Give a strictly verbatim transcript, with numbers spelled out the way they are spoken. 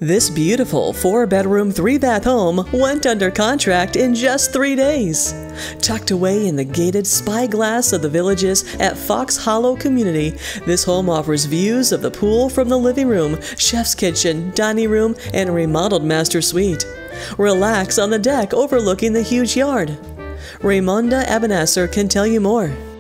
This beautiful four-bedroom, three-bath home went under contract in just three days. Tucked away in the gated Spyglass of the Villages at Fox Hollow Community, this home offers views of the pool from the living room, chef's kitchen, dining room, and remodeled master suite. Relax on the deck overlooking the huge yard. Raymonda Abunassar can tell you more.